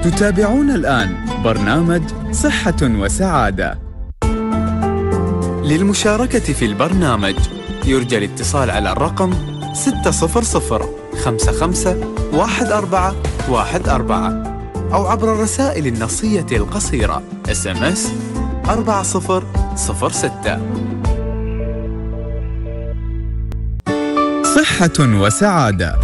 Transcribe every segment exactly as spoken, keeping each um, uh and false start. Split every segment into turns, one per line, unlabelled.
تتابعون الآن برنامج صحة وسعادة. للمشاركة في البرنامج يرجى الاتصال على الرقم ستة صفر صفر خمسة خمسة واحد أربعة واحد أربعة أو عبر الرسائل النصية القصيرة إس إم إس أربعة صفر صفر ستة. صحة وسعادة.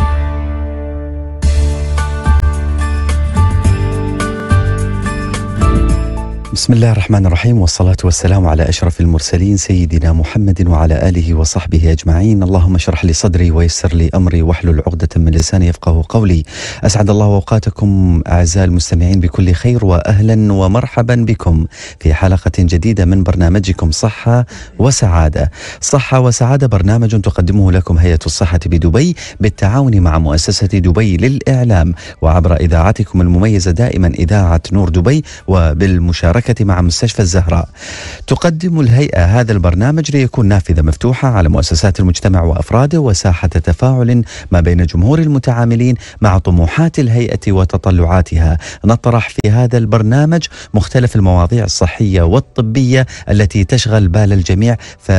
بسم الله الرحمن الرحيم، والصلاة والسلام على أشرف المرسلين سيدنا محمد وعلى آله وصحبه أجمعين. اللهم اشرح لي صدري ويسر لي أمري واحلل عقدة من لساني يفقه قولي. أسعد الله أوقاتكم أعزائي المستمعين بكل خير، وأهلا ومرحبا بكم في حلقة جديدة من برنامجكم صحة وسعادة. صحة وسعادة برنامج تقدمه لكم هيئة الصحة بدبي بالتعاون مع مؤسسة دبي للإعلام، وعبر إذاعتكم المميزة دائما إذاعة نور دبي، وبالمشاركة مع مستشفى الزهراء. تقدم الهيئة هذا البرنامج ليكون نافذة مفتوحة على مؤسسات المجتمع وأفراده، وساحة تفاعل ما بين جمهور المتعاملين مع طموحات الهيئة وتطلعاتها. نطرح في هذا البرنامج مختلف المواضيع الصحية والطبية التي تشغل بال الجميع. ف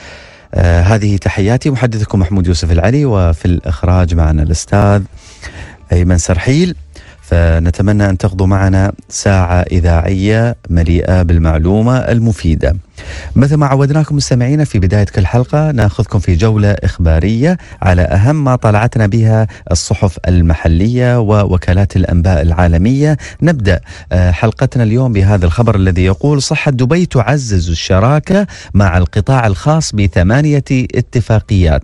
آه هذه تحياتي، محدثكم محمود يوسف العلي، وفي الإخراج معنا الأستاذ أيمن سرحيل. فنتمنى أن تقضوا معنا ساعة إذاعية مليئة بالمعلومة المفيدة. مثل ما عودناكم مستمعينا في بداية كل حلقة ناخذكم في جولة إخبارية على أهم ما طلعتنا بها الصحف المحلية ووكالات الأنباء العالمية. نبدأ حلقتنا اليوم بهذا الخبر الذي يقول: صحة دبي تعزز الشراكة مع القطاع الخاص بثمانية اتفاقيات.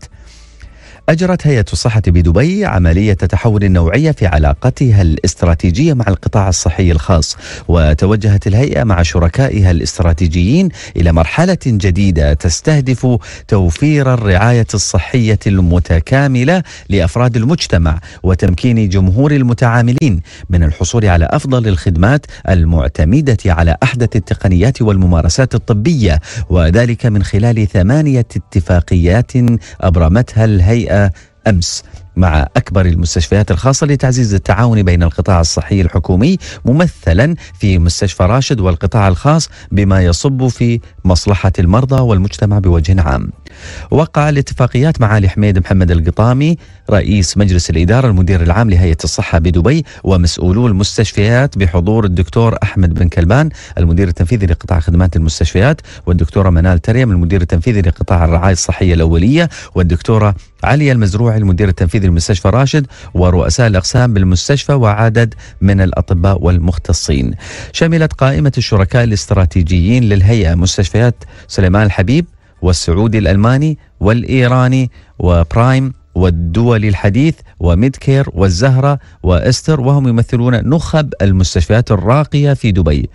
أجرت هيئة الصحة بدبي عملية تحول نوعية في علاقتها الاستراتيجية مع القطاع الصحي الخاص، وتوجهت الهيئة مع شركائها الاستراتيجيين إلى مرحلة جديدة تستهدف توفير الرعاية الصحية المتكاملة لأفراد المجتمع، وتمكين جمهور المتعاملين من الحصول على أفضل الخدمات المعتمدة على أحدث التقنيات والممارسات الطبية، وذلك من خلال ثمانية اتفاقيات أبرمتها الهيئة أمس مع أكبر المستشفيات الخاصة لتعزيز التعاون بين القطاع الصحي الحكومي ممثلا في مستشفى راشد والقطاع الخاص بما يصب في مصلحة المرضى والمجتمع بوجه عام. وقع الاتفاقيات معالي حميد محمد القطامي رئيس مجلس الإدارة المدير العام لهيئة الصحة بدبي ومسؤولو المستشفيات بحضور الدكتور أحمد بن كلبان المدير التنفيذي لقطاع خدمات المستشفيات، والدكتورة منال تريم المدير التنفيذي لقطاع الرعاية الصحية الأولية، والدكتورة عليا المزروعي المدير التنفيذي لمستشفى راشد، ورؤساء الأقسام بالمستشفى، وعدد من الأطباء والمختصين. شملت قائمة الشركاء الاستراتيجيين للهيئة مستشفيات سليمان الحبيب والسعودي الألماني والإيراني وبرايم والدولي الحديث وميدكير والزهرة وإستر، وهم يمثلون نخب المستشفيات الراقية في دبي.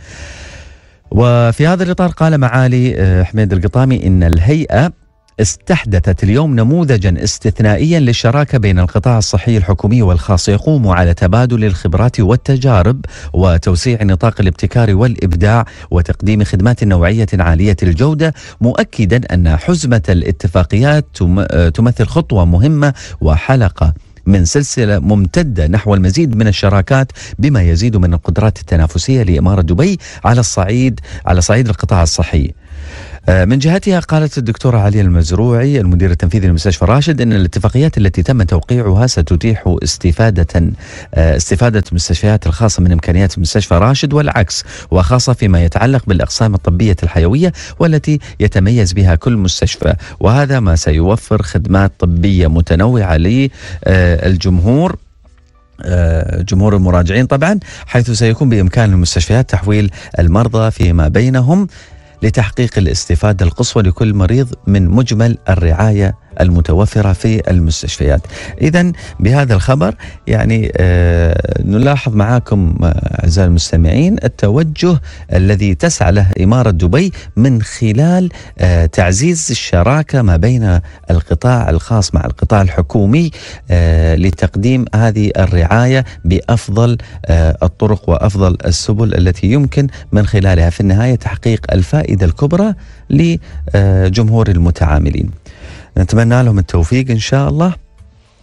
وفي هذا الإطار قال معالي حميد القطامي إن الهيئة استحدثت اليوم نموذجا استثنائيا للشراكة بين القطاع الصحي الحكومي والخاص، يقوم على تبادل الخبرات والتجارب وتوسيع نطاق الابتكار والإبداع وتقديم خدمات نوعية عالية الجودة، مؤكدا أن حزمة الاتفاقيات تمثل خطوة مهمة وحلقة من سلسلة ممتدة نحو المزيد من الشراكات بما يزيد من القدرات التنافسية لإمارة دبي على الصعيد على صعيد القطاع الصحي. من جهتها قالت الدكتورة عليا المزروعي المدير التنفيذي لمستشفى راشد أن الاتفاقيات التي تم توقيعها ستتيح استفادة استفادة المستشفيات الخاصة من إمكانيات مستشفى راشد والعكس، وخاصة فيما يتعلق بالأقسام الطبية الحيوية والتي يتميز بها كل مستشفى، وهذا ما سيوفر خدمات طبية متنوعة للجمهور جمهور المراجعين طبعا، حيث سيكون بإمكان المستشفيات تحويل المرضى فيما بينهم لتحقيق الاستفادة القصوى لكل مريض من مجمل الرعاية المتوفرة في المستشفيات. إذن بهذا الخبر يعني آه نلاحظ معاكم أعزائي المستمعين التوجه الذي تسعى له إمارة دبي من خلال آه تعزيز الشراكة ما بين القطاع الخاص مع القطاع الحكومي آه لتقديم هذه الرعاية بأفضل آه الطرق وأفضل السبل التي يمكن من خلالها في النهاية تحقيق الفائدة الكبرى لجمهور المتعاملين. نتمنى لهم التوفيق إن شاء الله.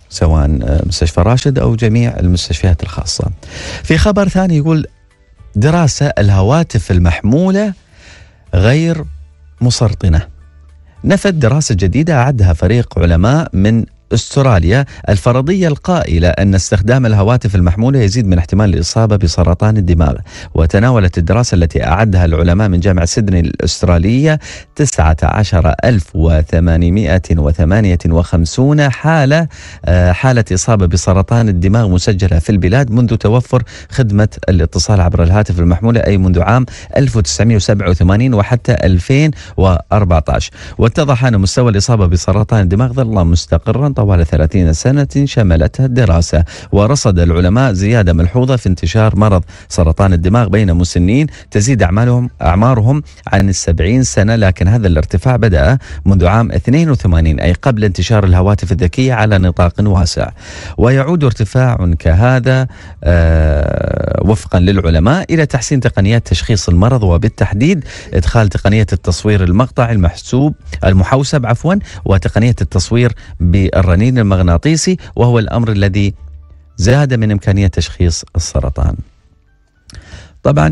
سواء مستشفى راشد أو جميع المستشفيات الخاصة. في خبر ثاني يقول دراسة الهواتف المحمولة غير مسرطنة. نفت دراسة جديدة أعدها فريق علماء من أستراليا الفرضية القائلة أن استخدام الهواتف المحمولة يزيد من احتمال الإصابة بسرطان الدماغ. وتناولت الدراسة التي أعدها العلماء من جامعة سيدني الأسترالية تسعة عشر ألف وثمانمائة وثمانية وخمسين حالة حالة إصابة بسرطان الدماغ مسجلة في البلاد منذ توفر خدمة الاتصال عبر الهاتف المحمولة، أي منذ عام ألف وتسعمائة وسبعة وثمانين وحتى ألفين وأربعة عشر. واتضح أن مستوى الإصابة بسرطان الدماغ ظل مستقرا طوال ثلاثين سنة شملتها الدراسة. ورصد العلماء زيادة ملحوظة في انتشار مرض سرطان الدماغ بين مسنين تزيد أعمالهم أعمارهم عن السبعين سنة، لكن هذا الارتفاع بدأ منذ عام اثنين وثمانين أي قبل انتشار الهواتف الذكية على نطاق واسع. ويعود ارتفاع كهذا آه وفقا للعلماء إلى تحسين تقنيات تشخيص المرض، وبالتحديد إدخال تقنية التصوير المقطعي المحسوب المحوسب عفوا وتقنية التصوير بالرنين المغناطيسي، وهو الأمر الذي زاد من إمكانية تشخيص السرطان. طبعا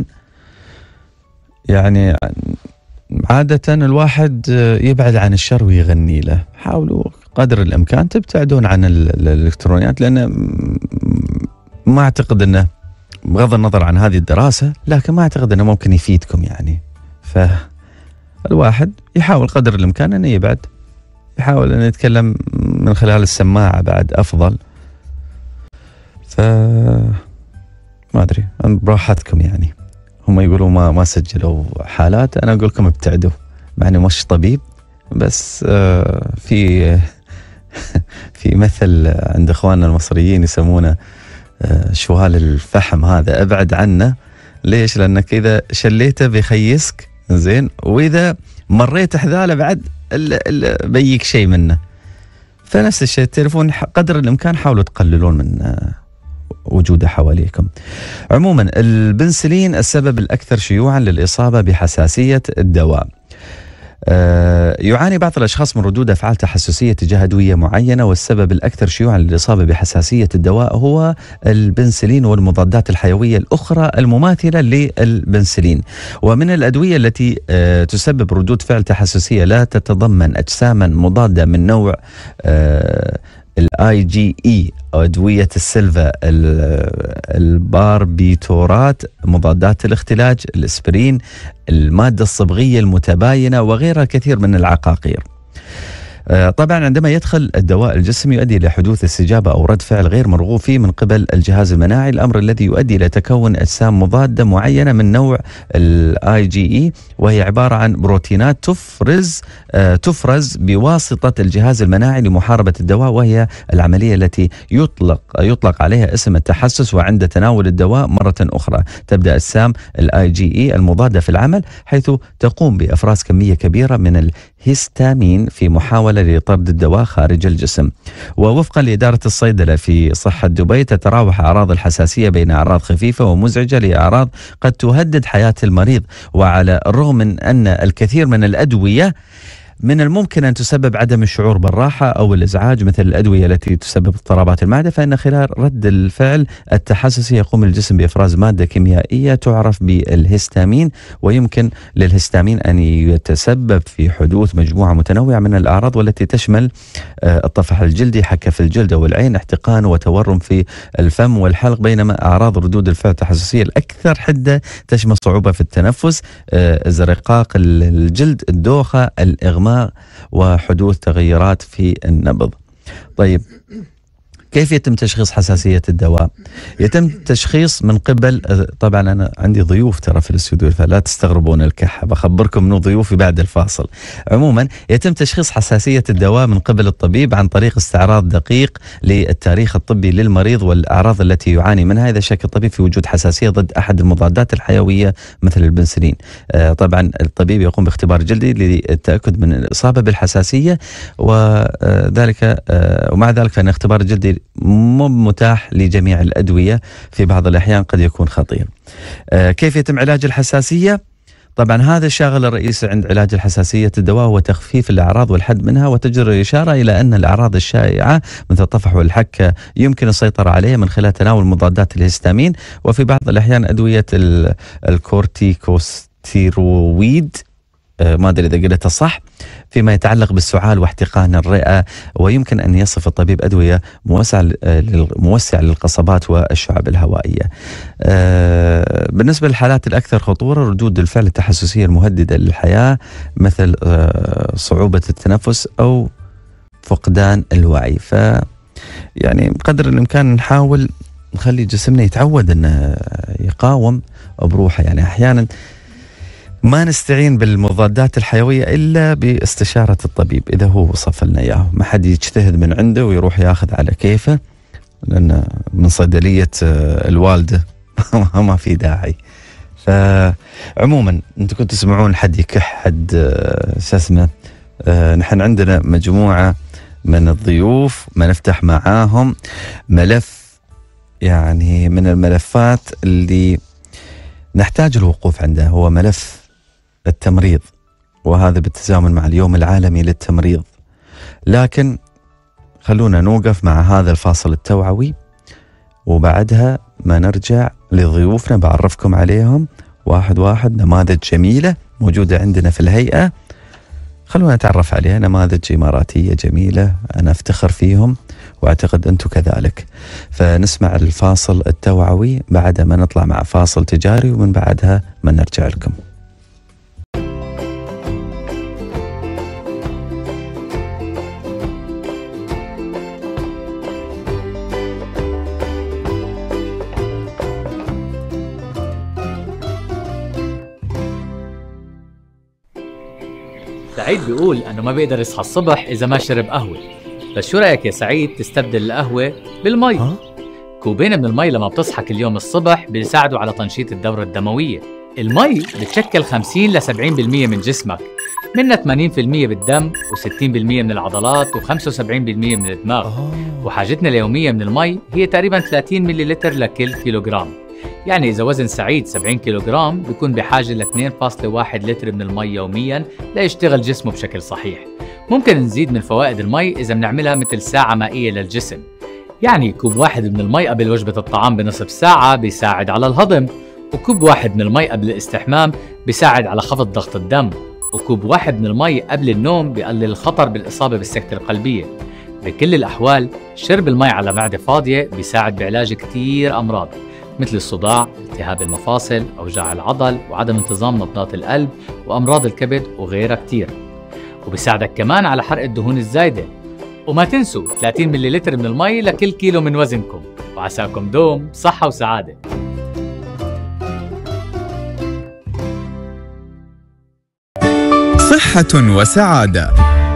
يعني عادة الواحد يبعد عن الشر ويغني له. حاولوا قدر الإمكان تبتعدون عن الإلكترونيات، لأن ما أعتقد أنه بغض النظر عن هذه الدراسة لكن ما أعتقد أنه ممكن يفيدكم يعني. فالواحد يحاول قدر الإمكان أنه يبعد، يحاول أن يتكلم من خلال السماعة بعد أفضل. ف ما أدري براحتكم يعني. هم يقولوا ما ما سجلوا حالات، أنا أقول لكم ابتعدوا، مع أني مش طبيب، بس آه في في مثل عند إخواننا المصريين يسمونه آه شوال الفحم، هذا ابعد عنه. ليش؟ لأنك إذا شليته بيخيسك زين، وإذا مريت حذاله بعد بيك شيء منه. فنفس الشيء التليفون قدر الإمكان حاولوا تقللون من وجوده حواليكم. عموما البنسلين السبب الأكثر شيوعا للإصابة بحساسية الدواء. آه يعاني بعض الأشخاص من ردود أفعال تحسسية تجاه أدوية معينة، والسبب الأكثر شيوعا للإصابة بحساسية الدواء هو البنسلين والمضادات الحيوية الأخرى المماثلة للبنسلين. ومن الأدوية التي آه تسبب ردود فعل تحسسية لا تتضمن أجساما مضادة من نوع آه الاي جي اي أو أدوية السلفا، الباربيتورات، مضادات الاختلاج، الاسبرين، المادة الصبغية المتباينة، وغيرها كثير من العقاقير. طبعا عندما يدخل الدواء الجسم يؤدي إلى حدوث استجابة أو رد فعل غير مرغوب فيه من قبل الجهاز المناعي، الأمر الذي يؤدي إلى تكون أجسام مضادة معينة من نوع الاي جي اي، وهي عبارة عن بروتينات تفرز تفرز بواسطة الجهاز المناعي لمحاربة الدواء، وهي العملية التي يطلق يطلق عليها اسم التحسس. وعند تناول الدواء مرة أخرى تبدأ أجسام الاي جي اي المضادة في العمل، حيث تقوم بإفراز كمية كبيرة من الهستامين في محاولة لطرد الدواء خارج الجسم. ووفقا لإدارة الصيدلة في صحة دبي تتراوح أعراض الحساسية بين أعراض خفيفة ومزعجة لأعراض قد تهدد حياة المريض. وعلى الرغم من أن الكثير من الأدوية من الممكن أن تسبب عدم الشعور بالراحة أو الإزعاج مثل الأدوية التي تسبب اضطرابات المعدة، فإن خلال رد الفعل التحسسي يقوم الجسم بإفراز مادة كيميائية تعرف بالهستامين، ويمكن للهستامين أن يتسبب في حدوث مجموعة متنوعة من الأعراض، والتي تشمل الطفح الجلدي، حكة في الجلد أو العين، احتقان وتورم في الفم والحلق. بينما أعراض ردود الفعل التحسسية الأكثر حدة تشمل صعوبة في التنفس، ازرقاق الجلد، الدوخة، الإغماء، وحدوث تغيرات في النبض. طيب كيف يتم تشخيص حساسية الدواء؟ يتم تشخيص من قبل، طبعا أنا عندي ضيوف ترى في الاستوديو فلا تستغربون الكحة، بخبركم إنه ضيوفي بعد الفاصل. عموما يتم تشخيص حساسية الدواء من قبل الطبيب عن طريق استعراض دقيق للتاريخ الطبي للمريض والأعراض التي يعاني منها. إذا شك الطبيب في وجود حساسية ضد أحد المضادات الحيوية مثل البنسلين، طبعا الطبيب يقوم باختبار جلدي للتأكد من الإصابة بالحساسية، وذلك ومع ذلك فإن اختبار الجلدي مو متاح لجميع الأدوية، في بعض الأحيان قد يكون خطير. كيف يتم علاج الحساسية؟ طبعا هذا الشاغل الرئيسي عند علاج الحساسية الدواء هو تخفيف الأعراض والحد منها، وتجدر الإشارة إلى أن الأعراض الشائعة مثل الطفح والحكة يمكن السيطرة عليها من خلال تناول مضادات الهستامين، وفي بعض الأحيان أدوية الكورتيكوستيرويد، ما أدري إذا قلتها صح، فيما يتعلق بالسعال واحتقان الرئة. ويمكن أن يصف الطبيب أدوية موسعة موسعة للقصبات والشعب الهوائية. بالنسبة للحالات الأكثر خطورة، ردود الفعل التحسسية المهددة للحياة مثل صعوبة التنفس أو فقدان الوعي. ف يعني بقدر الإمكان نحاول نخلي جسمنا يتعود أنه يقاوم بروحه. يعني أحيانا ما نستعين بالمضادات الحيوية إلا باستشارة الطبيب إذا هو وصف لنا إياه، ما حد يجتهد من عنده ويروح ياخذ على كيفه، لأن من صيدلية الوالدة ما في داعي. فعموما أنتم كنتوا تسمعون حد يكح، حد شو اسمه، نحن عندنا مجموعة من الضيوف ما نفتح معاهم ملف يعني من الملفات اللي نحتاج الوقوف عنده، هو ملف التمريض، وهذا بالتزامن مع اليوم العالمي للتمريض. لكن خلونا نوقف مع هذا الفاصل التوعوي، وبعدها ما نرجع لضيوفنا بعرفكم عليهم واحد واحد، نماذج جميلة موجودة عندنا في الهيئة، خلونا نتعرف عليها، نماذج إماراتية جميلة أنا أفتخر فيهم وأعتقد أنتم كذلك. فنسمع الفاصل التوعوي، بعد ما نطلع مع فاصل تجاري، ومن بعدها ما نرجع لكم.
سعيد بيقول أنه ما بيقدر يصحى الصبح إذا ما شرب قهوة، بس شو رأيك يا سعيد تستبدل القهوة بالمي؟ أه؟ كوبين من المي لما بتصحى كل يوم الصبح بيساعدوا على تنشيط الدورة الدموية. المي بتشكل خمسين لسبعين بالمية من جسمك، منها ثمانين بالمية بالدم وستين بالمية من العضلات وخمسة وسبعين بالمية من الدماغ. أوه. وحاجتنا اليومية من المي هي تقريبا ثلاثين ملي لتر لكل كيلوغرام. يعني إذا وزن سعيد سبعين كيلوغرام بيكون بحاجة ل اثنين فاصلة واحد لتر من المي يوميا ليشتغل جسمه بشكل صحيح. ممكن نزيد من فوائد المي إذا بنعملها مثل ساعة مائية للجسم، يعني كوب واحد من المي قبل وجبة الطعام بنصف ساعة بيساعد على الهضم، وكوب واحد من المي قبل الاستحمام بيساعد على خفض ضغط الدم، وكوب واحد من المي قبل النوم بيقلل الخطر بالإصابة بالسكتة القلبية. بكل الأحوال شرب المي على معدة فاضية بيساعد بعلاج كتير أمراض مثل الصداع، التهاب المفاصل، أوجاع العضل، وعدم انتظام نبضات القلب، وأمراض الكبد وغيرها كتير. وبيساعدك كمان على حرق الدهون الزايدة. وما تنسوا ثلاثين ملي لتر من المي لكل كيلو من وزنكم، وعساكم دوم صحة وسعادة.
صحة وسعادة.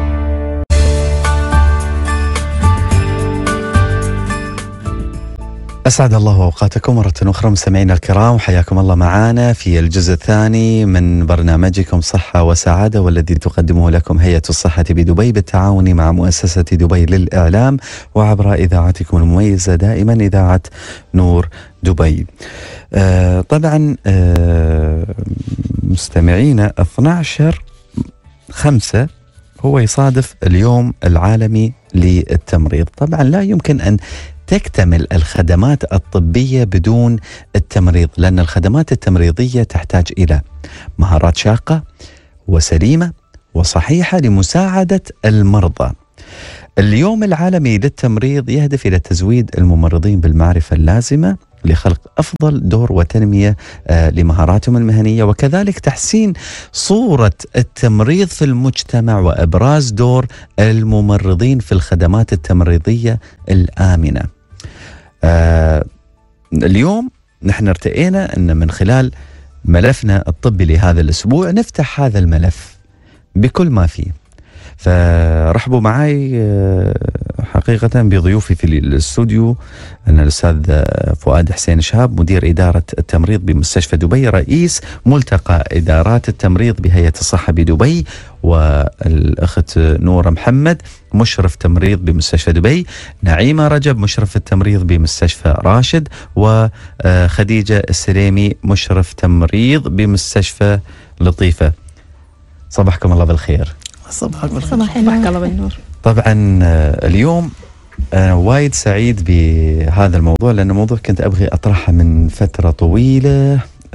أسعد الله أوقاتكم مرة أخرى مستمعينا الكرام، وحياكم الله معنا في الجزء الثاني من برنامجكم صحة وسعادة، والذي تقدمه لكم هيئة الصحة بدبي بالتعاون مع مؤسسة دبي للإعلام وعبر إذاعتكم المميزة دائما إذاعة نور دبي. آه طبعا آه مستمعينا اثني عشر خمسة هو يصادف اليوم العالمي للتمريض. طبعا لا يمكن أن تكتمل الخدمات الطبية بدون التمريض، لأن الخدمات التمريضية تحتاج إلى مهارات شاقة وسليمة وصحيحة لمساعدة المرضى. اليوم العالمي للتمريض يهدف إلى تزويد الممرضين بالمعرفة اللازمة لخلق أفضل دور وتنمية آه لمهاراتهم المهنية، وكذلك تحسين صورة التمريض في المجتمع وإبراز دور الممرضين في الخدمات التمريضية الآمنة. آه اليوم نحن ارتئينا أن من خلال ملفنا الطبي لهذا الأسبوع نفتح هذا الملف بكل ما فيه. فرحبوا معي حقيقة بضيوفي في الاستوديو أن الأستاذ فؤاد حسين شهاب مدير إدارة التمريض بمستشفى دبي، رئيس ملتقى إدارات التمريض بهيئة الصحة بدبي، والأخت نورة محمد مشرف تمريض بمستشفى دبي، نعيمة رجب مشرف التمريض بمستشفى راشد، وخديجة السليمي مشرف تمريض بمستشفى لطيفة. صباحكم الله بالخير.
صباحك بالخير.
صباح الله بالنور.
طبعا اليوم أنا وايد سعيد بهذا الموضوع، لأن موضوع كنت أبغي أطرحه من فترة طويلة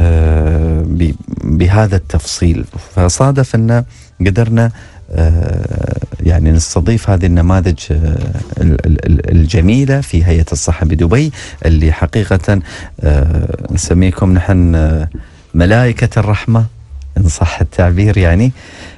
بهذا التفصيل، فصادف أن قدرنا يعني نستضيف هذه النماذج الجميلة في هيئة الصحة بدبي، اللي حقيقة نسميكم نحن ملائكة الرحمة إن صح التعبير، يعني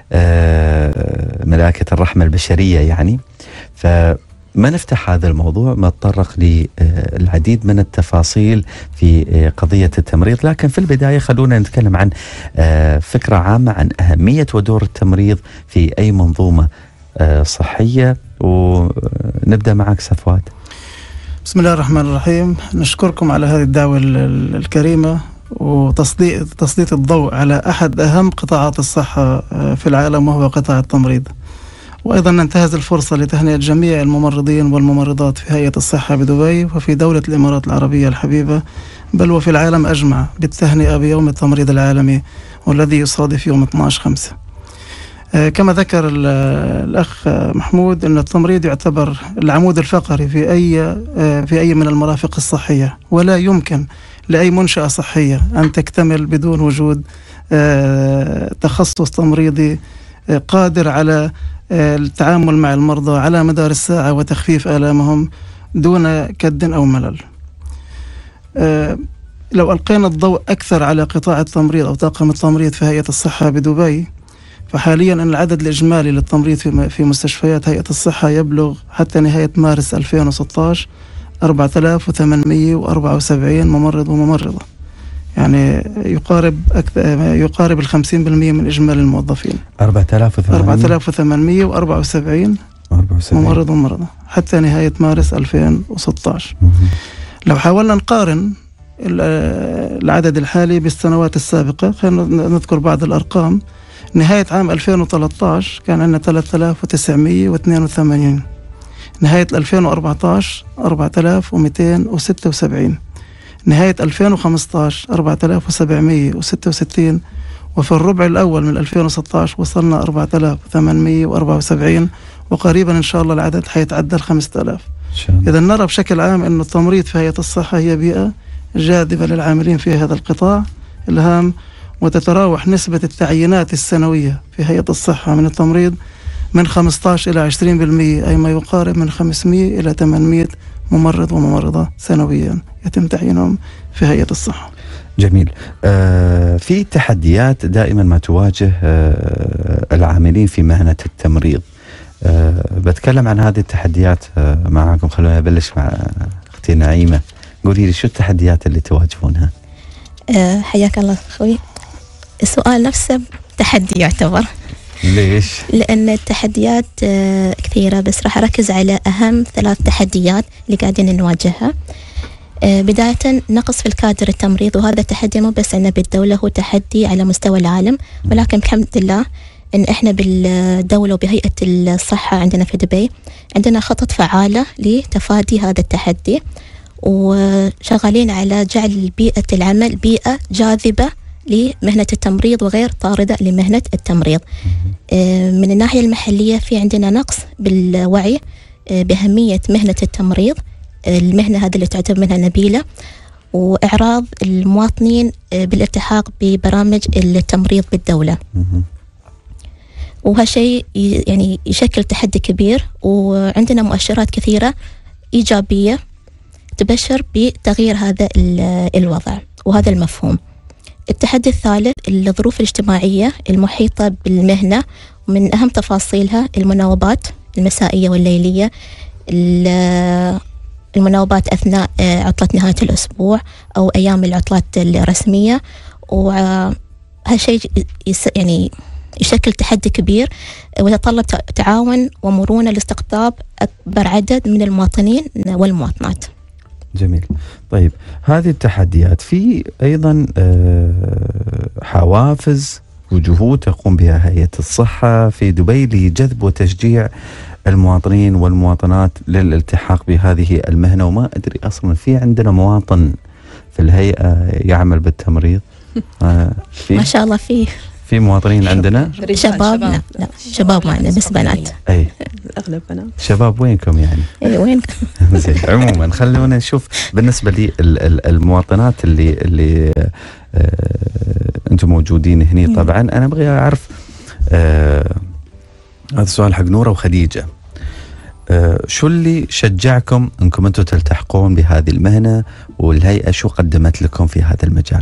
ملائكة الرحمة البشرية يعني. فما نفتح هذا الموضوع، ما نتطرق للعديد من التفاصيل في قضية التمريض، لكن في البداية خلونا نتكلم عن فكرة عامة عن أهمية ودور التمريض في أي منظومة صحية. ونبدأ معك صفوات.
بسم الله الرحمن الرحيم. نشكركم على هذه الدعوة الكريمة وتسليط تسليط الضوء على أحد أهم قطاعات الصحة في العالم، وهو قطاع التمريض. وأيضا ننتهز الفرصة لتهنئة جميع الممرضين والممرضات في هيئة الصحة بدبي وفي دولة الإمارات العربية الحبيبة، بل وفي العالم أجمع، بالتهنئة بيوم التمريض العالمي والذي يصادف يوم اثني عشر خمسة. كما ذكر الأخ محمود أن التمريض يعتبر العمود الفقري في أي في أي من المرافق الصحية، ولا يمكن لأي منشأة صحية أن تكتمل بدون وجود تخصص تمريضي قادر على التعامل مع المرضى على مدار الساعة وتخفيف آلامهم دون كد أو ملل. لو ألقينا الضوء أكثر على قطاع التمريض أو طاقم التمريض في هيئة الصحة بدبي، فحاليا أن العدد الإجمالي للتمريض في مستشفيات هيئة الصحة يبلغ حتى نهاية مارس ألفين وستة عشر أربعة آلاف وثمانمئة وأربعة وسبعين ممرض وممرضة، يعني يقارب أكثر يقارب الخمسين بالمئة من إجمالي الموظفين.
أربعة آلاف
وثمانمئة وأربعة وسبعين ممرض وممرضة حتى نهاية مارس ألفين وستة عشر. لو حاولنا نقارن العدد الحالي بالسنوات السابقة، خلينا نذكر بعض الأرقام. نهاية عام ألفين وثلاثة عشر كان عندنا ثلاثة آلاف وتسعمئة واثنين وثمانين، نهاية ألفين وأربعة عشر أربعة آلاف ومئتين وستة وسبعين، نهاية ألفين وخمسة عشر أربعة آلاف وسبعمئة وستة وستين، وفي الربع الأول من ألفين وستة عشر وصلنا أربعة آلاف وثمانمئة وأربعة وسبعين، وقريبا إن شاء الله العدد حيتعدى الخمسة آلاف. إذا نرى بشكل عام أن التمريض في هيئة الصحة هي بيئة جاذبة للعاملين في هذا القطاع الهام، وتتراوح نسبة التعيينات السنوية في هيئة الصحة من التمريض من خمسة عشر إلى عشرين بالمئة، أي ما يقارب من خمسمئة إلى ثمانمئة ممرض وممرضة سنويا يتم تعيينهم في هيئة الصحة.
جميل. آه في تحديات دائما ما تواجه آه العاملين في مهنة التمريض. آه بتكلم عن هذه التحديات آه معكم. خلونا نبلش مع أختي نعيمة. قولي لي شو التحديات اللي تواجهونها؟
آه حياك الله أخوي. السؤال نفسه تحدي يعتبر.
ليش؟
لأن التحديات آه كثيرة، بس راح أركز على أهم ثلاث تحديات اللي قاعدين نواجهها. آه بداية نقص في الكادر التمريض، وهذا تحدي مو بس عندنا بالدولة، هو تحدي على مستوى العالم، ولكن الحمد لله إن إحنا بالدولة وبهيئة الصحة عندنا في دبي عندنا خطط فعالة لتفادي هذا التحدي، وشغالين على جعل بيئة العمل بيئة جاذبة لمهنة التمريض وغير طاردة لمهنة التمريض. من الناحية المحلية في عندنا نقص بالوعي بأهمية مهنة التمريض، المهنة هذه اللي تعتبر منها نبيلة، وإعراض المواطنين بالالتحاق ببرامج التمريض بالدولة. وهالشيء يعني يشكل تحدي كبير، وعندنا مؤشرات كثيرة إيجابية تبشر بتغيير هذا الوضع وهذا المفهوم. التحدي الثالث الظروف الاجتماعية المحيطة بالمهنة، ومن أهم تفاصيلها المناوبات المسائية والليلية، المناوبات أثناء عطلة نهاية الأسبوع أو أيام العطلات الرسمية. وهالشيء يعني يشكل تحدي كبير ويتطلب تعاون ومرونة لاستقطاب أكبر عدد من المواطنين والمواطنات.
جميل. طيب هذه التحديات في أيضا حوافز وجهود تقوم بها هيئة الصحة في دبي لجذب وتشجيع المواطنين والمواطنات للالتحاق بهذه المهنة. وما أدري أصلا في عندنا مواطن في الهيئة يعمل بالتمريض؟
ما شاء الله فيه
في مواطنين عندنا
شباب؟ لا لا شباب معنا بس بنات.
اي
الاغلب بنات.
شباب وينكم يعني؟
اي وينكم؟
زين عموما خلونا نشوف بالنسبه لي المواطنات اللي اللي آه انتم موجودين هني. طبعا انا ابغى اعرف آه هذا السؤال حق نوره وخديجه. آه شو اللي شجعكم انكم انتم تلتحقون بهذه المهنه، والهيئه شو قدمت لكم في هذا المجال؟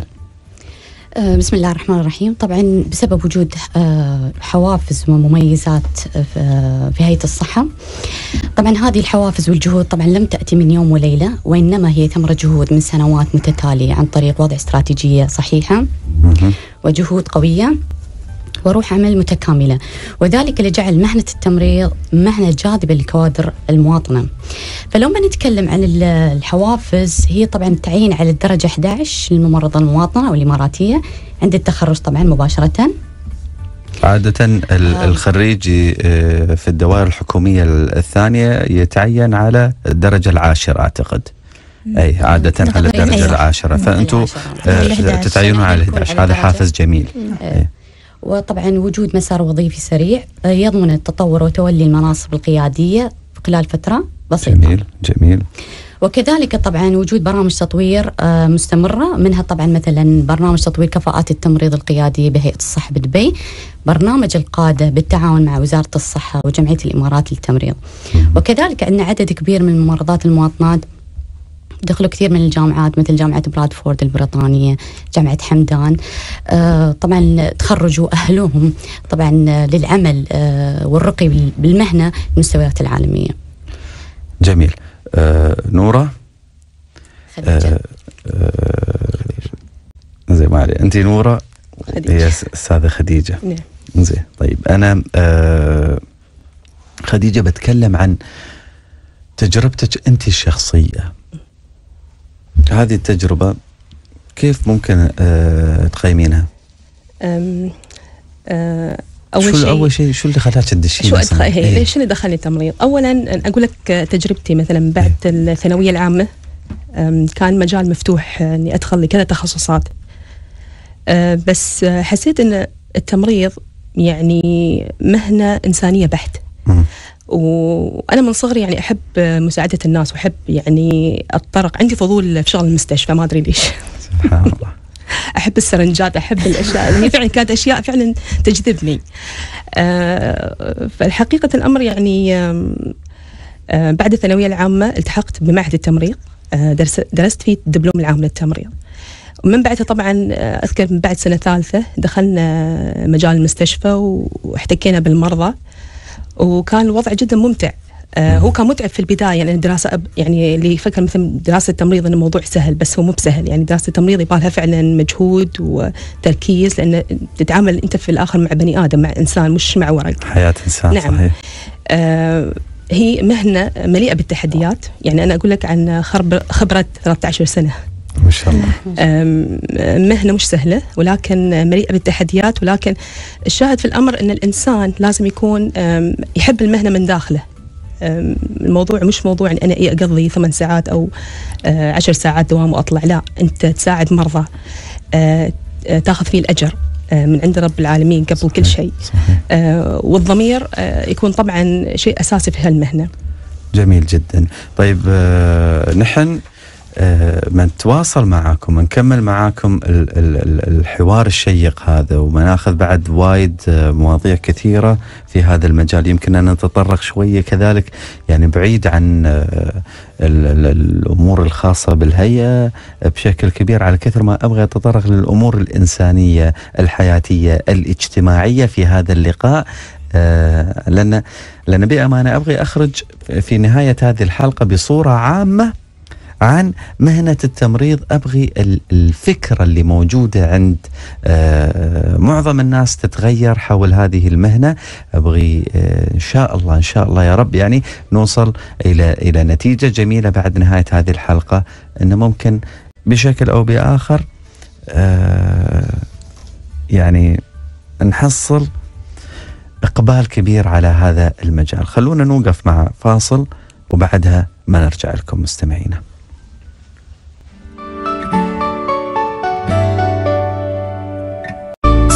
بسم الله الرحمن الرحيم. طبعا بسبب وجود حوافز ومميزات في هيئة الصحة. طبعا هذه الحوافز والجهود طبعا لم تأتي من يوم وليلة، وإنما هي ثمرة جهود من سنوات متتالية عن طريق وضع استراتيجية صحيحة وجهود قوية وروح عمل متكاملة، وذلك اللي جعل مهنة التمريض مهنة جاذبة لكوادر المواطنة. فلو ما نتكلم عن الحوافز، هي طبعا تعين على الدرجة أحد عشر للممرضة المواطنة أو الإماراتية عند التخرج طبعا مباشرة.
عادة الخريج في الدوائر الحكومية الثانية يتعين على الدرجة العاشرة أعتقد. أي عادة على الدرجة العاشرة، فأنتوا تتعينون على الأحد عشر. هذا حافز جميل.
وطبعا وجود مسار وظيفي سريع يضمن التطور وتولي المناصب القيادية خلال فترة بسيطة.
جميل جميل.
وكذلك طبعا وجود برامج تطوير مستمرة، منها طبعا مثلا برنامج تطوير كفاءات التمريض القيادية بهيئة الصحة بدبي، برنامج القادة بالتعاون مع وزارة الصحة وجمعية الإمارات للتمريض. وكذلك عندنا عدد كبير من الممرضات المواطنات دخلوا كثير من الجامعات مثل جامعة برادفورد البريطانية، جامعة حمدان. آه طبعا تخرجوا أهلهم طبعا للعمل آه والرقي بالمهنة المستويات العالمية.
جميل. آه نورة
خديجة.
آه زي ما علي أنت نورة هي أستاذة خديجة.
نعم.
زين طيب أنا آه خديجة بتكلم عن تجربتك أنت الشخصية. هذه التجربة كيف ممكن أه تقيمينها؟
أم أه أول
شو
شيء
أول شيء شو اللي خلاك تدشين؟
شو أدخل هي ليش اللي دخلني التمريض؟ أولا أقول لك تجربتي مثلا بعد ايه. الثانوية العامة كان مجال مفتوح إني أدخل لكذا تخصصات، أه بس حسيت إن التمريض يعني مهنة إنسانية بحت. م. وأنا من صغري يعني أحب مساعدة الناس، وأحب يعني أتطرق، عندي فضول في شغل المستشفى ما أدري ليش.
سبحان الله.
أحب السرنجات، أحب الأشياء اللي هي فعلا كانت أشياء فعلا تجذبني. آه فالحقيقة الأمر يعني آه بعد الثانوية العامة التحقت بمعهد التمريض، آه درس درست فيه الدبلوم العام للتمريض. ومن بعدها طبعا أذكر من بعد سنة ثالثة دخلنا مجال المستشفى واحتكينا بالمرضى، وكان الوضع جدا ممتع. آه هو كان متعب في البداية، يعني الدراسة أب يعني اللي يفكر مثلا دراسة التمريض إن الموضوع سهل، بس هو مو بسهل. يعني دراسة التمريض يبالها فعلا مجهود وتركيز، لأن تتعامل أنت في الآخر مع بني آدم، مع إنسان مش مع ورق.
حياة إنسان. نعم. صحيح.
آه هي مهنة مليئة بالتحديات. يعني أنا أقول لك عن خبرة ثلاثة عشر سنة
ما شاء الله.
مهنة مش سهلة ولكن مليئة بالتحديات، ولكن الشاهد في الأمر أن الإنسان لازم يكون يحب المهنة من داخله. الموضوع مش موضوع أن أنا أقضي ثمان ساعات أو عشر ساعات دوام وأطلع، لا، أنت تساعد مرضى تاخذ فيه الأجر من عند رب العالمين قبل صحيح. كل شيء. والضمير يكون طبعا شيء أساسي في هالمهنة.
جميل جدا. طيب نحن بنتواصل معاكم، نكمل معاكم الحوار الشيق هذا، ومناخذ بعد وايد مواضيع كثيرة في هذا المجال. يمكن أن نتطرق شوية كذلك يعني بعيد عن الأمور الخاصة بالهيئة بشكل كبير، على كثر ما أبغى أتطرق للأمور الإنسانية الحياتية الاجتماعية في هذا اللقاء. لأن لأن بأمانة أبغي أخرج في نهاية هذه الحلقة بصورة عامة عن مهنة التمريض. أبغي الفكرة اللي موجودة عند معظم الناس تتغير حول هذه المهنة. أبغي إن شاء الله إن شاء الله يا رب يعني نوصل إلى إلى نتيجة جميلة بعد نهاية هذه الحلقة، إنه ممكن بشكل أو بآخر يعني نحصل إقبال كبير على هذا المجال. خلونا نوقف مع فاصل وبعدها ما نرجع لكم مستمعينا.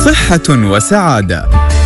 صحة وسعادة.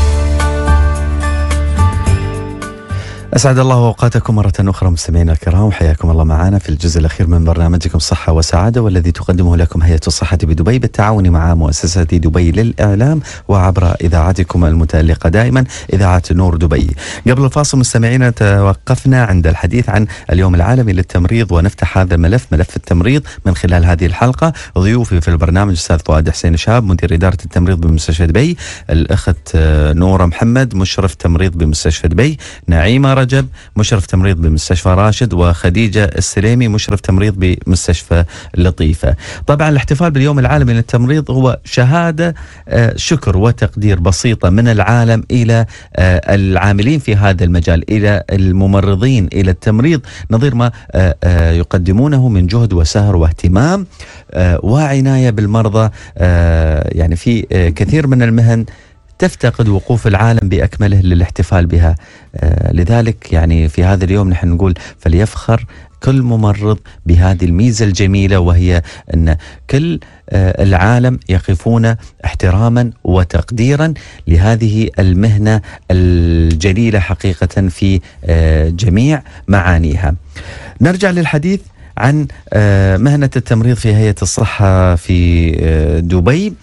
أسعد الله أوقاتكم مرة أخرى مستمعينا الكرام، حياكم الله معنا في الجزء الأخير من برنامجكم صحة وسعادة، والذي تقدمه لكم هيئة الصحة بدبي بالتعاون مع مؤسسة دبي للإعلام وعبر إذاعتكم المتألقة دائما إذاعة نور دبي. قبل الفاصل مستمعينا توقفنا عند الحديث عن اليوم العالمي للتمريض، ونفتح هذا الملف، ملف التمريض، من خلال هذه الحلقة. ضيوفي في البرنامج أستاذ فؤاد حسين شاب مدير إدارة التمريض بمستشفى دبي، الأخت نورة محمد مشرف تمريض بمستشفى دبي، نعيمة رجب مشرف تمريض بمستشفى راشد، وخديجة السليمي مشرف تمريض بمستشفى لطيفة. طبعا الاحتفال باليوم العالمي للتمريض هو شهادة شكر وتقدير بسيطة من العالم إلى العاملين في هذا المجال، إلى الممرضين، إلى التمريض، نظير ما يقدمونه من جهد وسهر واهتمام وعناية بالمرضى. يعني في كثير من المهن تفتقد وقوف العالم بأكمله للاحتفال بها. آه لذلك يعني في هذا اليوم نحن نقول فليفخر كل ممرض بهذه الميزة الجميلة، وهي أن كل آه العالم يقفون احتراما وتقديرا لهذه المهنة الجليلة حقيقة في آه جميع معانيها. نرجع للحديث عن آه مهنة التمريض في هيئة الصحة في آه دبي.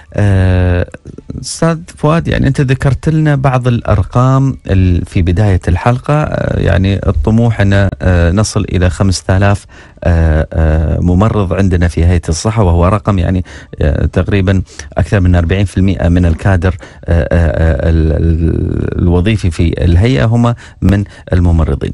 أستاذ فؤاد، يعني أنت ذكرت لنا بعض الأرقام في بداية الحلقة، يعني الطموح أن نصل إلى خمسة آلاف ممرض عندنا في هيئة الصحة، وهو رقم يعني تقريبا أكثر من أربعين بالمئة من الكادر الوظيفي في الهيئة هم من الممرضين.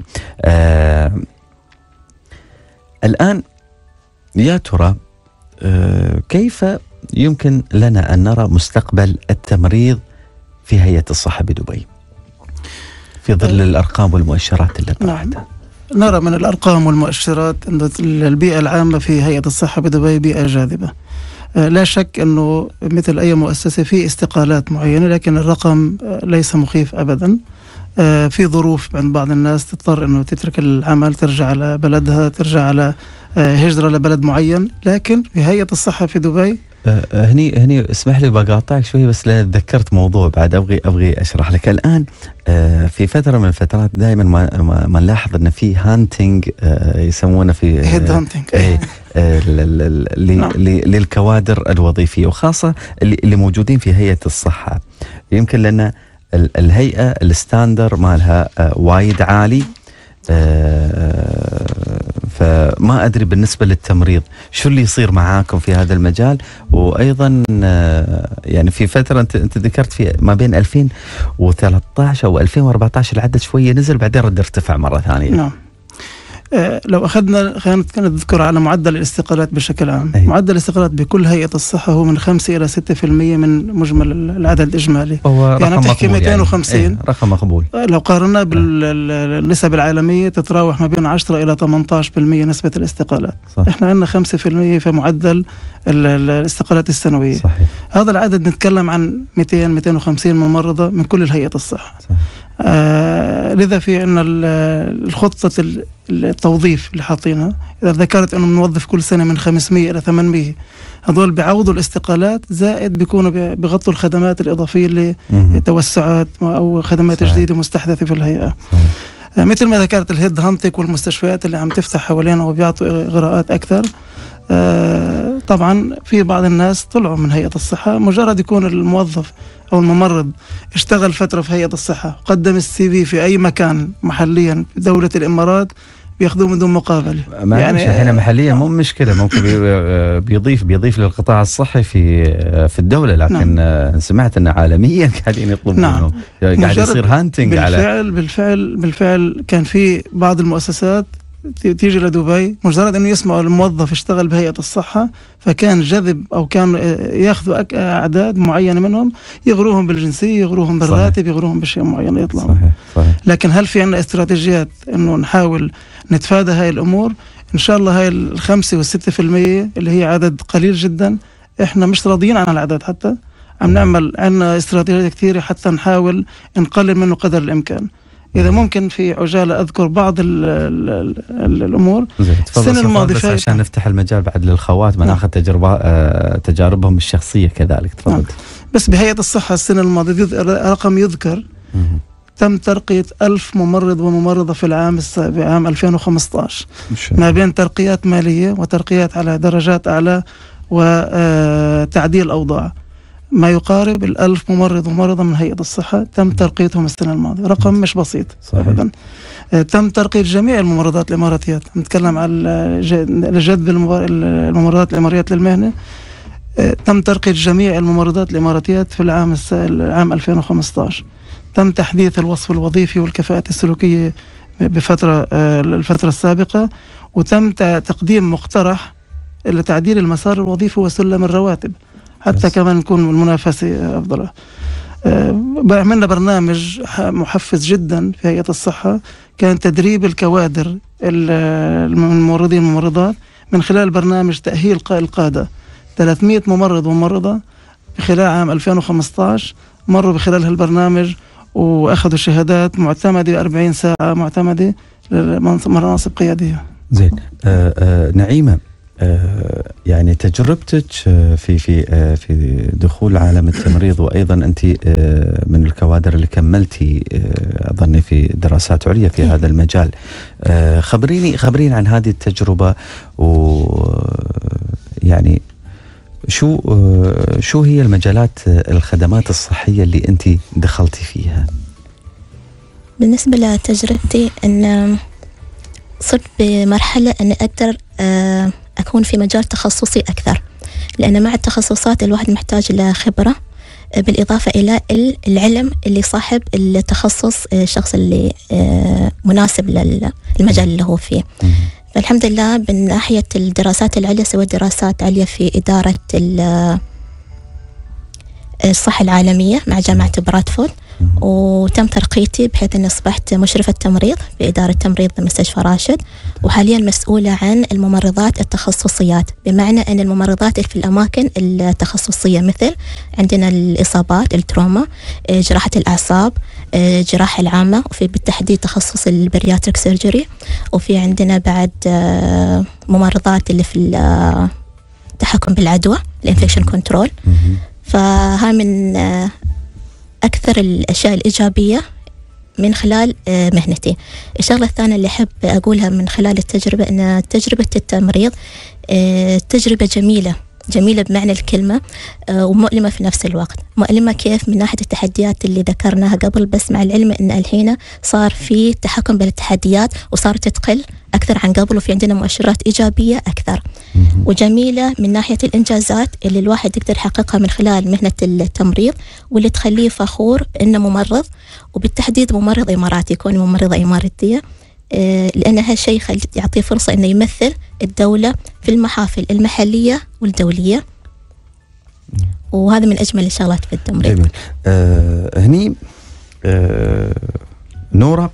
الآن يا ترى كيف يمكن لنا أن نرى مستقبل التمريض في هيئة الصحة بدبي في ظل الأرقام والمؤشرات التي طرحتها؟
نعم. نرى من الأرقام والمؤشرات أن البيئة العامة في هيئة الصحة بدبي بيئة جاذبة. لا شك أنه مثل أي مؤسسة في استقالات معينة، لكن الرقم ليس مخيف أبدا. في ظروف عند بعض الناس تضطر أنه تترك العمل، ترجع على بلدها، ترجع على هجرة لبلد معين، لكن في هيئة الصحة في دبي
أه هني هني اسمح لي بقاطعك شوي، بس لأن تذكرت موضوع بعد ابغي ابغي اشرح لك. الان أه في فتره من الفترات دائما ما, ما, ما نلاحظ ان في هانتنج، أه يسمونه في
هيد هانتنج
أه أه للكوادر الوظيفيه، وخاصه اللي, اللي موجودين في هيئه الصحه. يمكن لان الهيئه الستاندر مالها أه وايد عالي. أه فما أدري بالنسبة للتمريض شو اللي يصير معاكم في هذا المجال. وأيضا يعني في فترة أنت, انت ذكرت في ما بين ألفين وثلاثة عشر أو ألفين وأربعة عشر العدد شوية نزل، بعدين رد ارتفع مرة ثانية.
نعم. آه لو أخذنا خلينا نذكر على معدل الاستقالات بشكل عام. أيه. معدل الاستقالات بكل هيئة الالصحة هو من خمسة إلى ستة بالمئة من مجمل العدد الإجمالي.
يعني
تحكي مئتين وخمسين.
يعني. أيه. رقم مقبول.
لو قارنا بالنسب العالمية تتراوح ما بين عشرة إلى ثمانية عشر بالمئة نسبة الاستقالات. صح. إحنا عندنا خمسة بالمئة في معدل الاستقالات السنوية. صحيح. هذا العدد نتكلم عن مئتين مئتين وخمسين ممرضة من كل هيئة الصحة. صح. آه لذا في عندنا الخطة التوظيف اللي حاطينها، إذا ذكرت أنه بنوظف كل سنة من خمسمئة إلى ثمانمئة، هذول بيعوضوا الاستقالات، زائد بيكونوا بيغطوا الخدمات الإضافية اللي توسعات أو خدمات صحيح. جديدة مستحدثة في الهيئة. آه مثل ما ذكرت الهيد هانتك والمستشفيات اللي عم تفتح حوالينا وبيعطوا إغراءات أكثر. آه طبعا في بعض الناس طلعوا من هيئة الصحة، مجرد يكون الموظف أو الممرض اشتغل فترة في هيئة الصحة، قدم السي في في أي مكان محليا في دولة الإمارات، بياخذوه من دون مقابله.
يعني هنا محليا مو مشكله، ممكن بيضيف بيضيف للقطاع الصحي في في الدوله، لكن نعم. سمعت ان عالميا قاعدين يطلبون
نعم.
قاعد يصير هانتنج
بالفعل
على
بالفعل بالفعل كان في بعض المؤسسات تيجي لدبي مجرد انه يسمعوا الموظف اشتغل بهيئة الصحة، فكان جذب او كان ياخذوا اعداد معينة منهم، يغروهم بالجنسية، يغروهم بالراتب، يغروهم بشيء معين يطلعوا. صحيح. صحيح. لكن هل في عندنا استراتيجيات انه نحاول نتفادى هاي الامور؟ ان شاء الله هاي الخمسة والستة في المية اللي هي عدد قليل جدا، احنا مش راضيين عن العدد، حتى عم نعمل عندنا استراتيجيات كثيرة حتى نحاول نقلل منه قدر الامكان. إذا ممكن في عجالة أذكر بعض ال ال ال الأمور.
السنة الماضية بس عشان نفتح المجال بعد للخوات ما ناخذ تجربة آه تجاربهم الشخصية كذلك. تفضل.
نعم. بس بهيئة الصحة السنة الماضية رقم يذكر مم. تم ترقية ألف ممرض وممرضة في العام السابع عام ألفين وخمسة عشر ما بين ترقيات مالية وترقيات على درجات أعلى وتعديل أوضاع. ما يقارب الألف ممرض وممرضة من هيئة الصحة تم ترقيتهم السنة الماضية. رقم مش بسيط أبدا. تم ترقية جميع الممرضات الإماراتيات. نتكلم على جذب الممرضات الإماراتيات للمهنة. تم ترقية جميع الممرضات الإماراتيات في العام العام ألفين وخمسة عشر. تم تحديث الوصف الوظيفي والكفاءات السلوكية بفترة الفترة السابقة، وتم تقديم مقترح لتعديل المسار الوظيفي وسلم الرواتب حتى بس. كمان نكون المنافسة أفضل. عملنا برنامج محفز جدا في هيئة الصحة، كان تدريب الكوادر الممرضين والممرضات من خلال برنامج تأهيل القادة. ثلاثمئة ممرض وممرضة خلال عام ألفين وخمسة عشر مروا بخلال هالبرنامج وأخذوا شهادات معتمدة أربعين ساعة معتمدة لمناصب قيادية.
زين. آه آه نعيمة، آه يعني تجربتك في في آه في دخول عالم التمريض، وأيضا أنت آه من الكوادر اللي كملتي آه أظني في دراسات عليا في هذا المجال. آه خبريني خبريني عن هذه التجربة، ويعني شو شو هي المجالات الخدمات الصحية اللي أنت دخلتي فيها؟
بالنسبة لتجربتي أن صرت بمرحلة أن أقدر أكون في مجال تخصصي أكثر، لأن مع التخصصات الواحد محتاج إلى خبرة بالإضافة إلى العلم اللي صاحب التخصص الشخص اللي مناسب للمجال اللي هو فيه. فالحمد لله من ناحية الدراسات العليا سويت دراسات عليا في إدارة الصحة العالمية مع جامعة برادفورد، وتم ترقيتي بحيث أني أصبحت مشرفة تمريض في إدارة تمريض مستشفى راشد، وحاليا مسؤولة عن الممرضات التخصصيات، بمعنى أن الممرضات في الأماكن التخصصية مثل عندنا الإصابات التروما، جراحة الأعصاب، جراحة العامة، وفي بالتحديد تخصص البرياتريك سيرجري، وفي عندنا بعد ممرضات اللي في التحكم بالعدوى الانفكشن كنترول. فها من أكثر الأشياء الإيجابية من خلال مهنتي. الشغلة الثانية اللي أحب أقولها من خلال التجربة أن تجربة التمريض تجربة جميلة جميلة بمعنى الكلمة ومؤلمة في نفس الوقت. مؤلمة كيف؟ من ناحية التحديات اللي ذكرناها قبل، بس مع العلم أن الحين صار في تحكم بالتحديات وصارت تقل أكثر عن قبل، وفي عندنا مؤشرات إيجابية أكثر. وجميلة من ناحية الإنجازات اللي الواحد يقدر يحققها من خلال مهنة التمريض، واللي تخليه فخور إنه ممرض، وبالتحديد ممرض إماراتي، يكون ممرضة إماراتية، لأن هالشيء يعطيه فرصة إنه يمثل الدولة في المحافل المحلية والدولية، وهذا من أجمل الشغلات في التمريض.
جميل. آه هني آه نورة،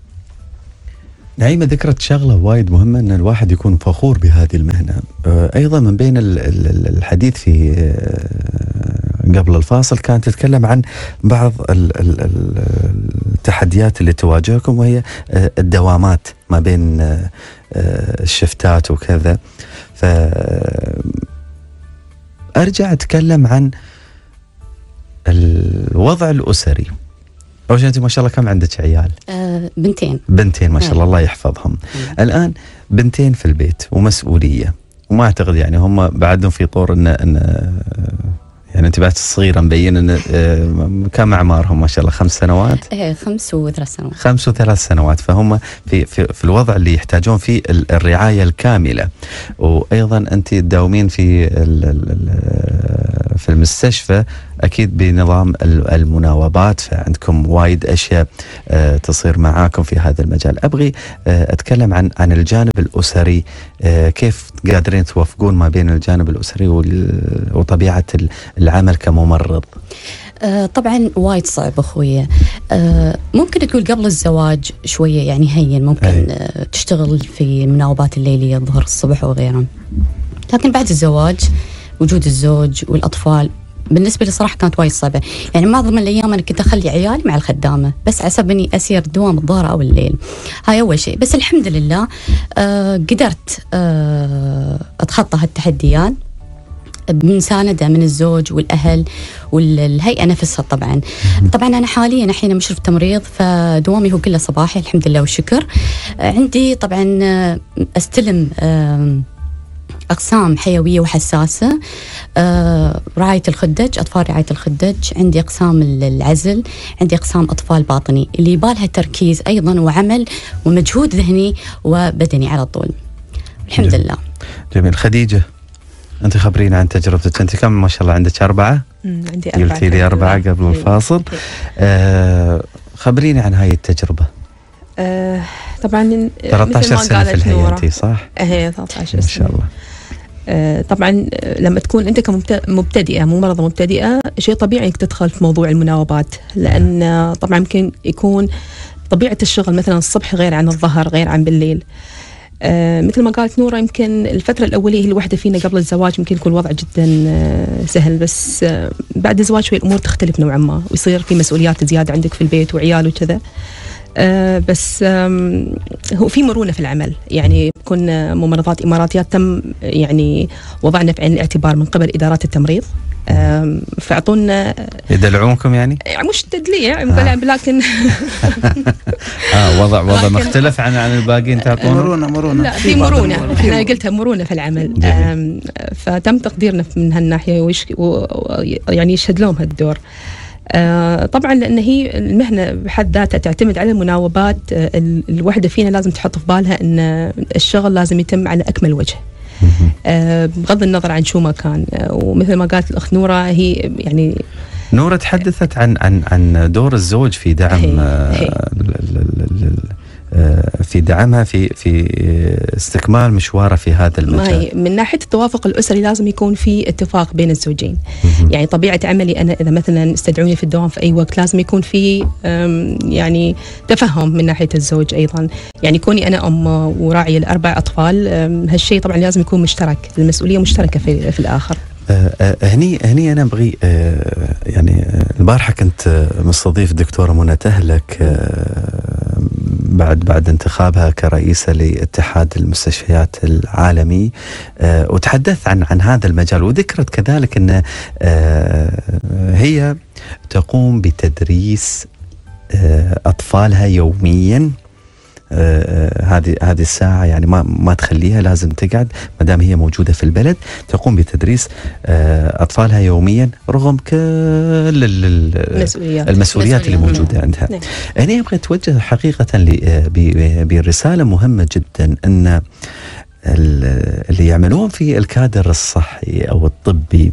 نعيمة ذكرت شغلة وايد مهمة أن الواحد يكون فخور بهذه المهنة. آه أيضا من بين الحديث في آه قبل الفاصل كانت تتكلم عن بعض التحديات اللي تواجهكم، وهي آه الدوامات ما بين آه الشفتات وكذا. فأرجع أتكلم عن الوضع الأسري. أول شيء أنت ما شاء الله كم عندك عيال؟
أه بنتين.
بنتين ما شاء الله، الله يحفظهم. مم. الآن بنتين في البيت ومسؤولية، وما أعتقد يعني هم بعدهم في طور إن, إن يعني انت بعد صغيره مبين ان كم اعمارهم ما شاء الله؟ خمس سنوات؟
ايه خمس وثلاث سنوات.
خمس وثلاث سنوات، فهم في في, في الوضع اللي يحتاجون فيه الرعايه الكامله. وايضا انت تداومين في في المستشفى اكيد بنظام المناوبات، فعندكم وايد اشياء تصير معاكم في هذا المجال. ابغي اتكلم عن عن الجانب الاسري، كيف قادرين توفقون ما بين الجانب الاسري وطبيعه العمل كممرض؟
آه طبعا وايد صعب اخوي. آه ممكن تقول قبل الزواج شويه يعني هين، ممكن آه تشتغل في المناوبات الليليه الظهر الصبح وغيرها، لكن بعد الزواج وجود الزوج والاطفال بالنسبة لي صراحة كانت وايد صعبة. يعني معظم الأيام أنا كنت أخلي عيالي مع الخدامة بس عسب إني أسير دوام الظهر أو الليل. هاي أول شيء. بس الحمد لله آه قدرت آه أتخطى هالتحديات بمساندة من الزوج والأهل والهيئة نفسها. طبعا طبعا أنا حاليا الحين مشرف تمريض، فدوامي هو كله صباحي الحمد لله والشكر. عندي طبعا أستلم أقسام حيوية وحساسة، رعاية الخدج، أطفال رعاية الخدج، عندي أقسام العزل، عندي أقسام أطفال باطني اللي يبالها تركيز أيضا وعمل ومجهود ذهني وبدني على طول. الحمد
جميل.
لله.
جميل. خديجة، أنت خبرينا عن تجربتك. أنت كم ما شاء الله عندك أربعة؟
عندي أربعة.
قلتي لي أربعة قبل الفاصل. آه خبريني عن هاي التجربة.
آه طبعا
ثلاثة عشر سنة في الهيئة أنت صح؟
إيه ثلاثة عشر سنة
ما شاء الله.
آه طبعا لما تكون أنت كمبتدئة ممرضة مبتدئة شيء طبيعي إنك تدخل في موضوع المناوبات، لأن طبعا ممكن يكون طبيعة الشغل مثلا الصبح غير عن الظهر غير عن بالليل. آه مثل ما قالت نورة، يمكن الفترة الأولية هي الوحدة فينا قبل الزواج يمكن يكون الوضع جدا آه سهل، بس آه بعد الزواج شوي الأمور تختلف نوعا ما ويصير في مسؤوليات زيادة عندك في البيت وعيال وكذا. آه بس هو في مرونة في العمل، يعني كنا ممرضات إماراتيات تم يعني وضعنا في عين الاعتبار من قبل إدارات التمريض، فاعطونا
يدلعونكم يعني؟
مش تدليع آه. لكن
اه وضع وضع مختلف عن عن الباقيين تعطونه؟
مرونة مرونة
لا في مرونة، احنا قلتها مرونة في العمل. فتم تقديرنا من هالناحية ويش يعني يشهد لهم هالدور. آه طبعا لأن هي المهنة بحد ذاتها تعتمد على المناوبات. آه الوحدة فينا لازم تحط في بالها أن الشغل لازم يتم على أكمل وجه آه بغض النظر عن شو ما كان. آه ومثل ما قالت الأخت نورة، هي يعني
نورة تحدثت عن عن عن دور الزوج في دعم هي هي. في دعمها في في استكمال مشواره في هذا المجال.
من ناحية التوافق الأسري لازم يكون في اتفاق بين الزوجين. يعني طبيعة عملي أنا إذا مثلا استدعوني في الدوام في أي وقت لازم يكون في يعني تفهم من ناحية الزوج أيضا. يعني كوني أنا أم وراعية لأربع أطفال، هالشيء طبعا لازم يكون مشترك، المسؤولية مشتركة في, في الآخر.
آه هني هني أنا أبغي آه يعني البارحة كنت مستضيف دكتورة منى تهلك آه بعد بعد انتخابها كرئيسة لاتحاد المستشفيات العالمي، آه وتحدث عن عن هذا المجال، وذكرت كذلك أن آه هي تقوم بتدريس آه أطفالها يوميا. هذه هذه الساعة يعني ما ما تخليها، لازم تقعد ما دام هي موجودة في البلد. تقوم بتدريس أطفالها يوميا رغم كل المسؤوليات, المسؤوليات اللي موجودة عندها. نعم. هنا أبغى أتوجه حقيقة برسالة مهمة جدا، أن اللي يعملون في الكادر الصحي أو الطبي،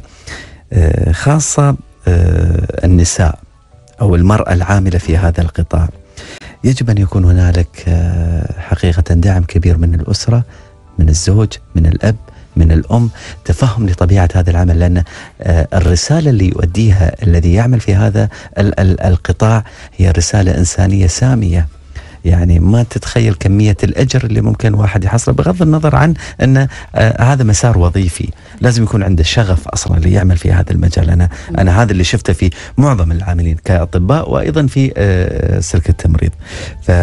خاصة النساء أو المرأة العاملة في هذا القطاع، يجب أن يكون هنالك حقيقة دعم كبير من الأسرة، من الزوج، من الأب، من الأم، تفهم لطبيعة هذا العمل. لأن الرسالة اللي يؤديها الذي يعمل في هذا القطاع هي رسالة إنسانية سامية. يعني ما تتخيل كمية الأجر اللي ممكن واحد يحصله، بغض النظر عن أن هذا مسار وظيفي. لازم يكون عنده شغف أصلا اللي يعمل في هذا المجال. أنا أنا هذا اللي شفته في معظم العاملين كأطباء وأيضا في سلك التمريض. ف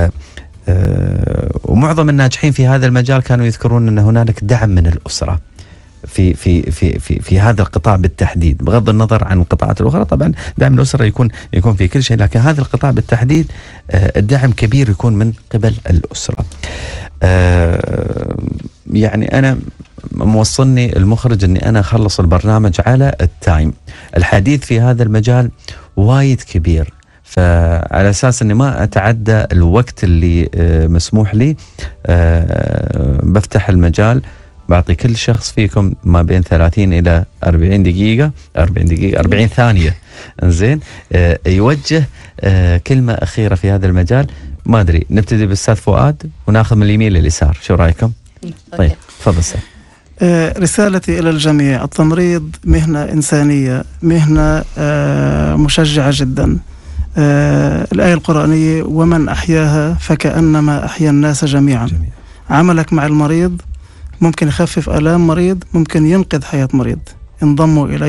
ومعظم الناجحين في هذا المجال كانوا يذكرون أن هنالك دعم من الأسرة في في في في في هذا القطاع بالتحديد، بغض النظر عن القطاعات الأخرى. طبعا دعم الأسرة يكون يكون في كل شيء، لكن هذا القطاع بالتحديد الدعم كبير يكون من قبل الأسرة. يعني أنا موصلني المخرج أني أنا أخلص البرنامج على التايم. الحديث في هذا المجال وايد كبير، فعلى أساس أني ما أتعدى الوقت اللي مسموح لي بفتح المجال، بعطي كل شخص فيكم ما بين ثلاثين إلى أربعين دقيقة أربعين دقيقة أربعين ثانية إنزين آه يوجه آه كلمة أخيرة في هذا المجال. ما أدري، نبتدي بالأستاذ فؤاد وناخذ من اليمين لليسار، شو رأيكم؟ طيب تفضل أستاذ.
آه رسالتي إلى الجميع: التمريض مهنة إنسانية، مهنة آه مشجعة جدا. آه الآية القرآنية: ومن أحياها فكأنما أحيا الناس جميعا. جميع. عملك مع المريض ممكن يخفف آلام مريض، ممكن ينقذ حياة مريض. انضموا إلينا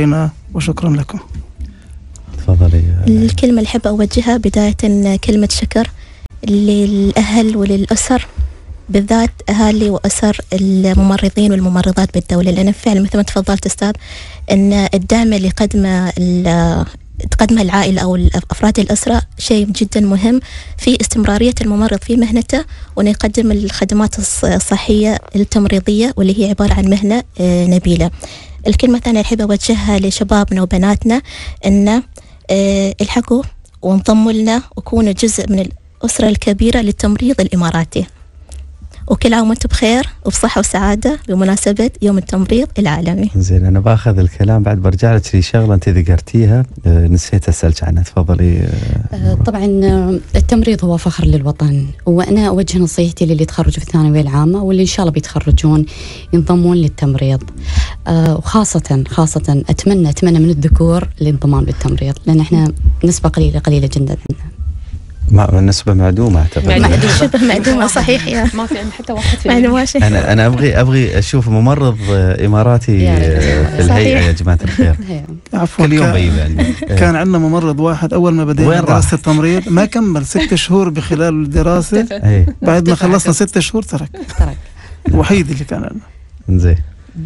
وشكرا لكم.
تفضلي.
الكلمة اللي أحب أوجهها بداية كلمة شكر للأهل وللأسر، بالذات أهالي وأسر الممرضين والممرضات بالدولة، لأن فعلا مثل ما تفضلت أستاذ أن الدعم اللي قدمه تقدمها العائلة أو أفراد الأسرة شيء جدا مهم في استمرارية الممرض في مهنته، وأنه يقدم الخدمات الصحية التمريضية واللي هي عبارة عن مهنة نبيلة. الكلمة الثانية أحب أوجهها لشبابنا وبناتنا أن الحقوا وانضموا لنا وكونوا جزء من الأسرة الكبيرة للتمريض الإماراتي. وكل عام وانتم بخير وبصحة وسعادة بمناسبة يوم التمريض العالمي.
زين، أنا باخذ الكلام بعد برجع لك لي شغلة أنت ذكرتيها أه نسيت أسألك عنها، تفضلي.
أه طبعا التمريض هو فخر للوطن، وأنا أوجه نصيحتي للي يتخرجوا في الثانوية العامة واللي إن شاء الله بيتخرجون ينضمون للتمريض، أه وخاصة خاصة أتمنى أتمنى من الذكور الانضمام للتمريض، لأن إحنا نسبة قليلة قليلة جدا عندنا.
ما نسبة معدومة أعتقد.
معدومة شبه معدومة صحيح يا
ما في عندنا حتى واحد في
أنا أنا أبغي أبغي أشوف ممرض إماراتي في الهيئة يا جماعة الخير.
عفوا
كل يوم بيجي عندي.
كان عندنا ممرض واحد أول ما بدينا دراسة التمريض ما كمل ست شهور بخلال الدراسة، بعد ما خلصنا ست شهور ترك ترك الوحيد اللي كان عندنا.
زين.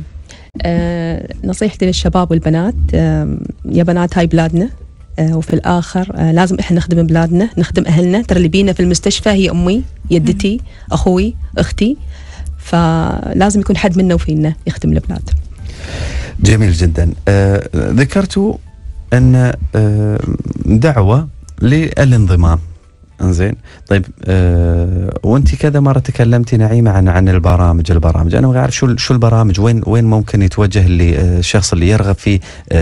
آه نصيحتي للشباب والبنات، آه يا بنات هاي بلادنا، آه وفي الآخر آه لازم إحنا نخدم بلادنا، نخدم أهلنا. ترى اللي بينا في المستشفى هي أمي، يدتي، أخوي، أختي، فلازم يكون حد منا وفينا يخدم البلاد.
جميل جدا. آه ذكرتوا أن آه دعوة للانضمام. انزين، طيب أه وانت كذا مره تكلمتي نعيمه عن عن البرامج البرامج انا ابغى اعرف شو شو البرامج، وين وين ممكن يتوجه للشخص اللي يرغب في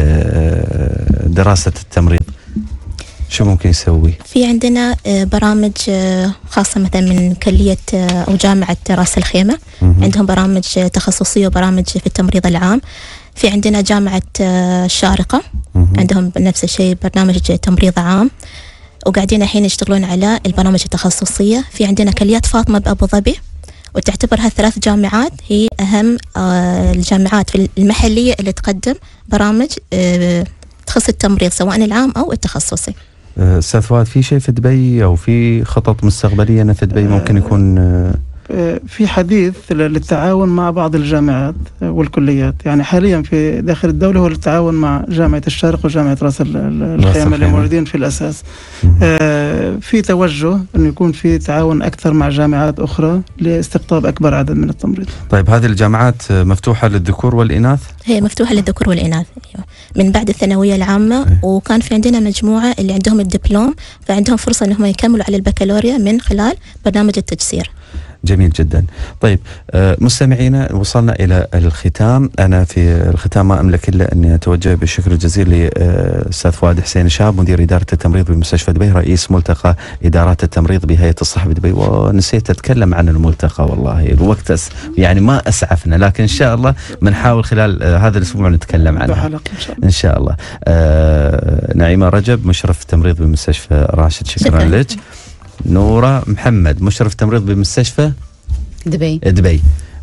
أه دراسه التمريض، شو ممكن يسوي؟
في عندنا برامج خاصه مثلا من كليه او جامعه راس الخيمه، عندهم برامج تخصصيه وبرامج في التمريض العام. في عندنا جامعه الشارقه عندهم نفس الشيء برنامج تمريض عام، وقاعدين الحين يشتغلون على البرامج التخصصية. في عندنا كليات فاطمة بأبو ظبي، وتعتبر هالثلاث جامعات هي أهم الجامعات في المحلية اللي تقدم برامج تخص التمريض سواء العام أو التخصصي.
أستاذ فؤاد، في شيء في دبي أو في خطط مستقبلية أنا في دبي ممكن يكون؟
في حديث للتعاون مع بعض الجامعات والكليات، يعني حاليا في داخل الدولة هو التعاون مع جامعة الشارقة وجامعة راس الخيمة اللي موجودين في الأساس. آه في توجه أن يكون في تعاون أكثر مع جامعات أخرى لاستقطاب أكبر عدد من التمريض.
طيب هذه الجامعات مفتوحة للذكور والإناث؟
هي مفتوحة للذكور والإناث من بعد الثانوية العامة. أيه. وكان في عندنا مجموعة اللي عندهم الدبلوم فعندهم فرصة أنهم يكملوا على البكالوريا من خلال برنامج التجسير.
جميل جدا. طيب مستمعينا، وصلنا إلى الختام. أنا في الختام ما أملك إلا أني أتوجه بالشكر الجزيل لأستاذ فؤاد حسين شاب، مدير إدارة التمريض بمستشفى دبي، رئيس ملتقى إدارات التمريض بهيئة الصحة بدبي. ونسيت أتكلم عن الملتقى، والله الوقت أس يعني ما أسعفنا، لكن إن شاء الله بنحاول خلال هذا الأسبوع نتكلم عنها إن شاء الله. آه نعيمة رجب، مشرف تمريض بمستشفى راشد، شكرا, شكرا لك. نورة محمد، مشرف تمريض بمستشفى
دبي
دبي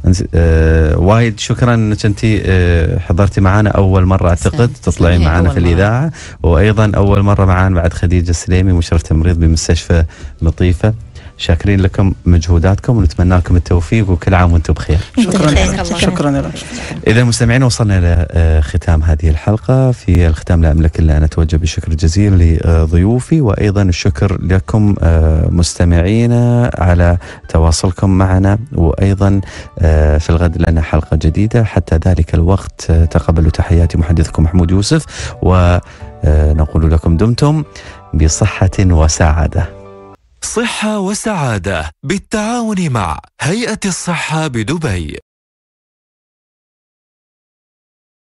آه وايد شكرا انك انت آه حضرتي معنا اول مره اعتقد تطلعي معنا في الاذاعه، وايضا اول مره معنا بعد خديجه السليمي، مشرف تمريض بمستشفى لطيفه. شاكرين لكم مجهوداتكم ونتمنى لكم التوفيق، وكل عام وانتم بخير.
شكرا شكرا لك.
اذا مستمعينا، وصلنا الى ختام هذه الحلقه. في الختام لا املك الا ان اتوجه بالشكر الجزيل لضيوفي، وايضا الشكر لكم مستمعينا على تواصلكم معنا، وايضا في الغد لنا حلقه جديده. حتى ذلك الوقت تقبلوا تحياتي محدثكم محمود يوسف، ونقول لكم دمتم بصحه وسعاده.
صحة وسعادة بالتعاون مع هيئة الصحة بدبي.